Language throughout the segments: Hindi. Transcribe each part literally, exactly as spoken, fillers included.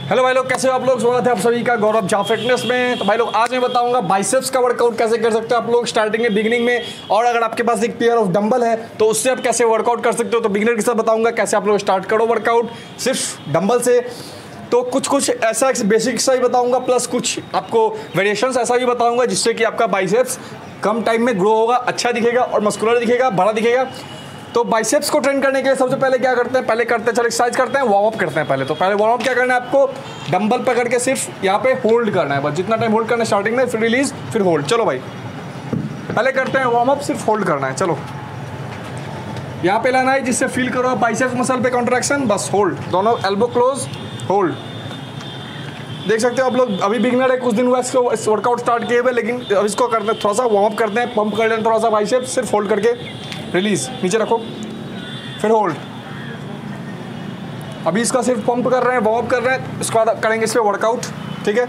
हेलो भाई लोग, कैसे हो आप लोग। स्वागत है आप सभी का गौरव जा फिटनेस में। तो भाई लोग आज मैं बताऊंगा बाइसेप्स का वर्कआउट कैसे कर सकते हो आप लोग स्टार्टिंग में, बिगिनिंग में। और अगर आपके पास एक पेयर ऑफ डंबल है तो उससे आप कैसे वर्कआउट कर सकते हो। तो बिगिनर के साथ बताऊंगा कैसे आप लोग स्टार्ट करो वर्कआउट सिर्फ डंबल से। तो कुछ कुछ ऐसा बेसिक सा ही बताऊंगा, प्लस कुछ आपको वेरिएशंस ऐसा भी बताऊंगा जिससे कि आपका बाइसेप्स कम टाइम में ग्रो होगा, अच्छा दिखेगा और मस्कुलर दिखेगा, बड़ा दिखेगा। तो बाइसेप्स को ट्रेन करने के लिए सबसे पहले क्या करते हैं, पहले करते हैं चलो एक्सरसाइज करते हैं, वार्म अप करते हैं पहले। तो पहले वार्म अप क्या करना है, आपको डंबल पकड़ के सिर्फ यहाँ पे होल्ड करना है, बस जितना टाइम होल्ड करना है स्टार्टिंग में, फिर रिलीज, फिर होल्ड। चलो भाई पहले करते हैं वार्म अप, सिर्फ होल्ड करना है। चलो यहाँ पे लाना है जिससे फील करो बाइसेप्स मसल पे कॉन्ट्रैक्शन, बस होल्ड, दोनों एल्बो क्लोज, होल्ड। देख सकते हो आप लोग, अभी बिगिनर है, कुछ दिन हुआ इसको इस वर्कआउट स्टार्ट किए हुए, लेकिन अब इसको करते हैं थोड़ा सा वार्म अप करते हैं, पंप कर लेते हैं थोड़ा सा बाइसेप्स, सिर्फ होल्ड करके रिलीज, नीचे रखो, फिर होल्ड। अभी इसका सिर्फ पंप कर रहे हैं, वार्म अप कर रहे हैं, इसके बाद करेंगे इस पर वर्कआउट, ठीक है।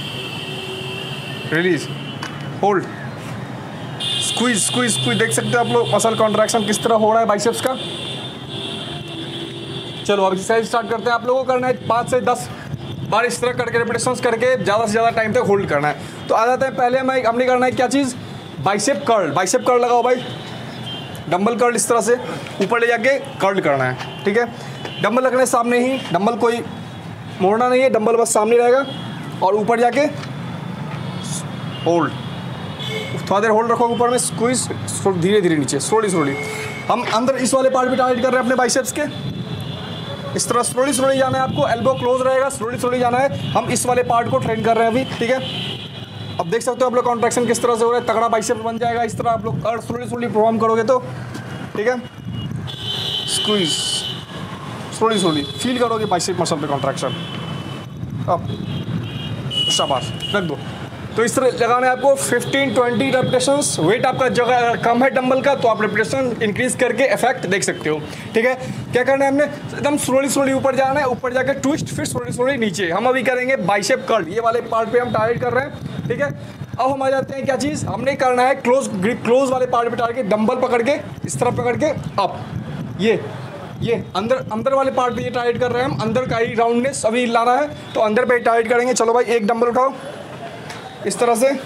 Release, hold, squeeze squeeze squeeze. देख सकते हो आप लोग मसल कॉन्ट्रैक्शन किस तरह हो रहा है बाइसेप्स का। चलो अब एक्सरसाइज स्टार्ट करते हैं। आप लोगों को करना है पाँच से दस बार इस तरह करके रेपिटेशंस करके ज़्यादा से ज़्यादा टाइम तक होल्ड करना है। तो आ जाते हैं पहले हमें हमने करना है क्या चीज़, बाइसेप कर्ल। बाइसेप कर्ल लगाओ भाई, डंबल कर्ल इस तरह से ऊपर ले जाके कर्ल करना है, ठीक है। डंबल रखने सामने ही, डंबल कोई मोड़ना नहीं है, डंबल बस सामने रहेगा और ऊपर जाके होल्ड, थोड़ा देर होल्ड रखो ऊपर में, स्क्वीज, धीरे धीरे नीचे, स्लोली स्लोली। हम अंदर इस वाले पार्ट भी टाइट कर रहे हैं अपने बाइसेप्स के, इस तरह स्लोली स्लोली जाना है आपको, एल्बो क्लोज रहेगा, स्लोली स्लोली जाना है। हम इस वाले पार्ट को ट्रेन कर रहे हैं अभी, ठीक है। अब देख सकते हो आप लोग कॉन्ट्रैक्शन किस तरह से हो रहा है, तगड़ा बाइसेप्स बन जाएगा इस तरह आप लोग और स्लोली स्लोली परफॉर्म करोगे तो, ठीक है। स्क्वीज, स्लोली स्लोली फील करोगे बाइसेप मसल पे कॉन्ट्रैक्शन। अब शाबाश, रख दो। तो इस तरह लगाना है आपको फिफ्टीन ट्वेंटी रेपिटेशंस। वेट आपका जगह कम है डंबल का तो आप रेपिटेशन इंक्रीज करके इफेक्ट देख सकते हो, ठीक है। क्या करना है हमने, एकदम स्लोली स्लोली ऊपर जाना है, ऊपर जाके ट्विस्ट, फिर स्लोली स्लोली नीचे। हम अभी करेंगे बाइसेप कर्ल, ये वाले पार्ट पे हम टारगेट कर रहे हैं, ठीक है। अब हम आ जाते हैं क्या चीज़ हमने करना है, क्लोज ग्रिप, क्लोज वाले पार्ट पे टारगेट, डंबल पकड़ के इस तरह पकड़ के अप, ये ये अंदर अंदर वाले पार्ट पे ये टारगेट कर रहे हैं हम, अंदर का ही राउंडनेस अभी लाना है तो अंदर पे टारगेट करेंगे। चलो भाई एक डंबल उठाओ इस तरह से,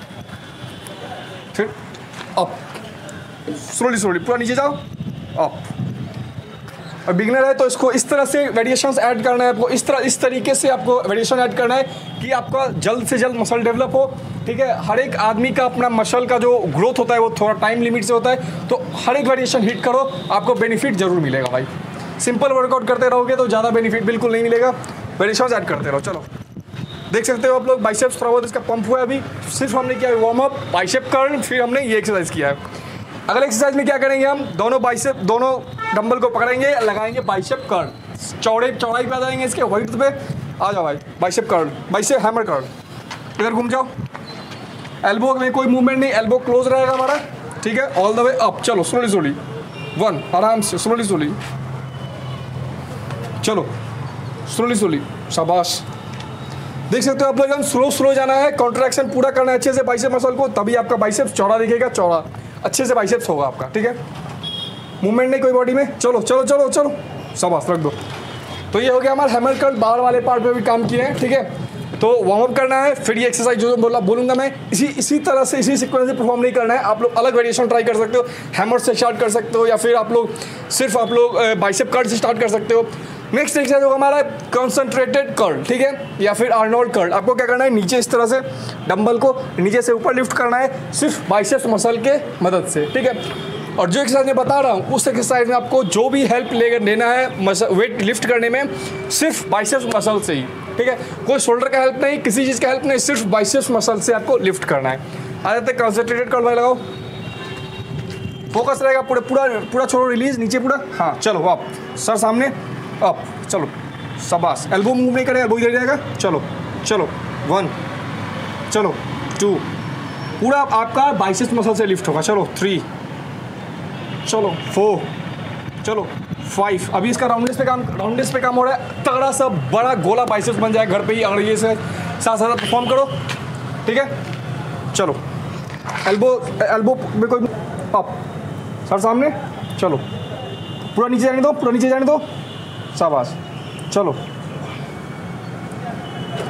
फिर अप, स्लोली स्लोली पूरा नीचे जाओ, अप। और बिगिनर है तो इसको इस तरह से वेरिएशंस ऐड करना है आपको, इस तरह इस तरीके से आपको वेरिएशन ऐड करना है कि आपका जल्द से जल्द मसल डेवलप हो, ठीक है। हर एक आदमी का अपना मसल का जो ग्रोथ होता है वो थोड़ा टाइम लिमिट से होता है, तो हर एक वेरिएशन हिट करो, आपको बेनिफिट जरूर मिलेगा भाई। सिंपल वर्कआउट करते रहोगे तो ज़्यादा बेनिफिट बिल्कुल नहीं मिलेगा, वेरिएशंस ऐड करते रहो। चलो देख सकते हो आप लोग बाइसेप्स थोड़ा बहुत इसका पंप हुआ है अभी, सिर्फ हमने किया है वार्म अप, बाइसेप कर्ल, फिर हमने ये एक्सरसाइज किया है। अगले एक्सरसाइज में क्या करेंगे, हम दोनों बाइसेप, दोनों डंबल को पकड़ेंगे, लगाएंगे बाइसेप कर्ल, चौड़े चौड़ाई पे आ जाएंगे इसके, वाइट पे आ जाओ भाई, bicep curl, bicep hammer curl. इधर घूम जाओ, एल्बो में कोई मूवमेंट नहीं, एल्बो क्लोज रहेगा हमारा, ठीक है, ऑल द वे अप। चलो स्लोली स्लोली, वन, आराम से स्लोली स्लोली, चलो स्लोली स्लोली, शाबाश। देख सकते हो आप लोग एकदम स्लो स्लो जाना है, कॉन्ट्रैक्शन पूरा करना है अच्छे से बाइसेप मसल को, तभी आपका बाइसेप्स चौड़ा दिखेगा, चौड़ा अच्छे से बाइसेप्स होगा आपका, ठीक है। मूवमेंट नहीं कोई बॉडी में, चलो चलो चलो चलो, शाबाश, रख दो। तो ये हो गया हमारा हैमर कर्ल, बाहर वाले पार्ट पे भी काम किए हैं, ठीक है। तो वार्म अप करना है, फिर ये एक्सरसाइज जो बोला बोलूँगा मैं, इसी इसी तरह से इसी सीक्वेंस से परफॉर्म नहीं करना है। आप लोग अलग वेरिएशन ट्राई कर सकते हो, हैमर से स्टार्ट कर सकते हो, या फिर आप लोग सिर्फ आप लोग बाइसेप कर्ल से स्टार्ट कर सकते हो। नेक्स्ट एक्सरसाइज होगा हमारा कंसंट्रेटेड कर्ल, ठीक है, या फिर आर्नोल्ड कर्ल। आपको क्या करना है, नीचे इस तरह से डंबल को नीचे से ऊपर लिफ्ट करना है, सिर्फ बाइसेप्स मसल के मदद से, ठीक है। और जो एक्सरसाइज मैं बता रहा हूँ उस एक्सरसाइज में आपको जो भी हेल्प ले लेना है मसल वेट लिफ्ट करने में, सिर्फ बाइसेप्स मसल से ही, ठीक है। कोई शोल्डर का हेल्प नहीं, किसी चीज़ का हेल्प नहीं, सिर्फ बाइसेप्स मसल से आपको लिफ्ट करना है। आ जाते हैं कंसंट्रेटेड कर्ल भाई, लगाओ, फोकस रहेगा पूरे, पूरा पूरा छोड़ो, रिलीज, नीचे पूरा, हाँ चलो अप, सर सामने, अप, चलो शाबाश। एल्बो मूव नहीं करेगा, एल्बो इधर जाएगा, चलो चलो, वन, चलो टू, पूरा आपका बाइसेप्स मसल से लिफ्ट होगा, चलो थ्री, चलो फोर, चलो फाइव। अभी इसका राउंडनेस पे काम राउंडनेस पे काम हो रहा है, तगड़ा सा बड़ा गोला बाइसेप्स बन जाए घर पे ही, अगर ये से साथ साथ परफॉर्म करो, ठीक है। चलो एल्बो एल्बो में कोई अप, सर सामने, चलो पूरा नीचे जाने दो, पूरा नीचे जाने दो, शाबाश, चलो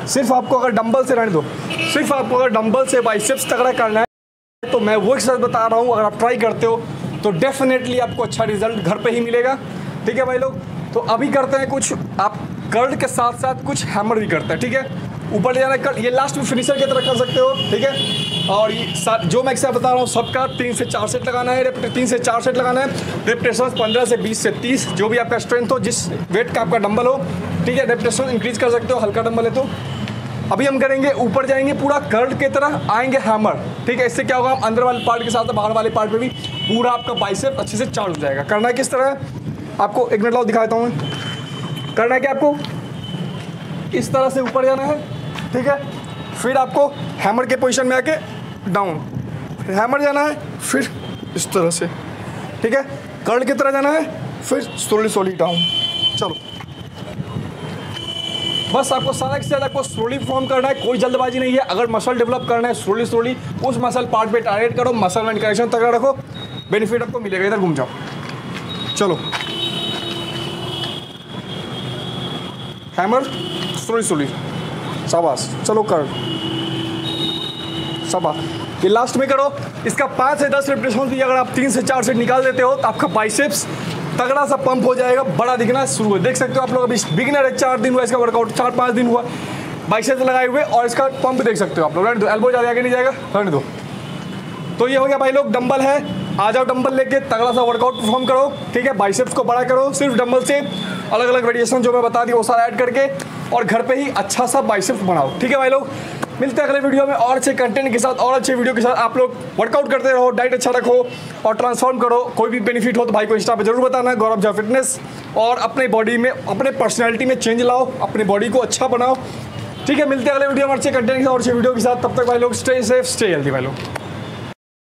सिर्फ आपको अगर डंबल से रहने दो, सिर्फ आपको अगर डंबल से बाइसेप्स तगड़ा करना है तो मैं वो एक्सरसाइज बता रहा हूँ, अगर आप ट्राई करते हो तो डेफिनेटली आपको अच्छा रिजल्ट घर पे ही मिलेगा। ठीक है भाई लोग, तो अभी करते हैं कुछ, आप कर्ल के साथ साथ कुछ हैमर भी करते हैं। ठीक है, ऊपर ले जाना कर्ल, ये लास्ट में फिनिशर की तरह कर सकते हो। ठीक है, और ये जो मैं एक्सरसाइज बता रहा हूँ सबका तीन से चार सेट लगाना है, रेप तीन से चार सेट लगाना है, रेपिटेशन पंद्रह से बीस से तीस, जो भी आपका स्ट्रेंथ हो, जिस वेट का आपका डंबल हो। ठीक है, रेपिटेशन इंक्रीज कर सकते हो, हल्का डंबल है तो। अभी हम करेंगे, ऊपर जाएंगे पूरा कर्ल की तरह, आएंगे हैमर। ठीक है, इससे क्या होगा, हम अंदर वाले पार्ट के साथ बाहर वाले पार्ट पे भी पूरा आपका बाइसेप अच्छे से चार्ज हो जाएगा। करना है किस तरह, आपको एक मिनट लाओ दिखाता हूँ मैं। करना है कि आपको इस तरह से ऊपर जाना है। ठीक है, फिर आपको हैमर के पोजीशन में आके डाउन, फिर हैमर जाना है, फिर इस तरह से। ठीक है, कर्ल की तरह जाना है, फिर स्लोली स्लोली डाउन। चलो, बस आपको सारा एक्सरसाइज आपको स्लोली परफॉर्म करना है, कोई जल्दबाजी नहीं है। अगर मसल डेवलप करना है स्लोली स्लोली, उस मसल पार्ट पे टारगेट करो, मसल एंड कनेक्शन तगड़ा रखो, बेनिफिट आपको मिलेगा। इधर घूम जाओ, चलो हैमर स्लोली स्लोली, शाबाश। चलो कर, शाबाश। ये लास्ट में करो, इसका पाँच से दस रेपिटेशन भी अगर आप तीन से चार सेट निकाल देते हो तो आपका बाइसेप्स तगड़ा सा पंप हो जाएगा, बड़ा दिखना शुरू हो। देख सकते हो आप लोग, अभी बिगिनर है, चार दिन हुआ इसका वर्कआउट, चार पाँच दिन हुआ बाइसेप्स लगाए हुए, और इसका पंप देख सकते हो आप लोग। रहने दो, एल्बो ज़्यादा आगे नहीं जाएगा, रहने दो। तो ये हो गया भाई लोग, डंबल है, आ जाओ डंबल लेके तगड़ा सा वर्कआउट परफॉर्म करो। ठीक है, बाइसेप्स को बड़ा करो, सिर्फ डंबल से अलग अलग वेरिएशन जो मैं बता दी वो सारा ऐड करके, और घर पे ही अच्छा सा बाइसेप्स बनाओ। ठीक है भाई लोग, मिलते हैं अगले वीडियो में और अच्छे कंटेंट के साथ और अच्छे वीडियो के साथ। आप लोग वर्कआउट करते रहो, डाइट अच्छा रखो और ट्रांसफॉर्म करो। कोई भी बेनिफिट हो तो भाई को इंस्टा पे जरूर बताना, गौरव झा फिटनेस, और अपने बॉडी में, अपने पर्सनैलिटी में चेंज लाओ, अपने बॉडी को अच्छा बनाओ। ठीक है, मिलते हैं अगले वीडियो में अच्छे कंटेंट के साथ और अच्छे वीडियो के साथ। तब तक भाई लोग स्टे सेफ, स्टे हेल्दी भाई लोग।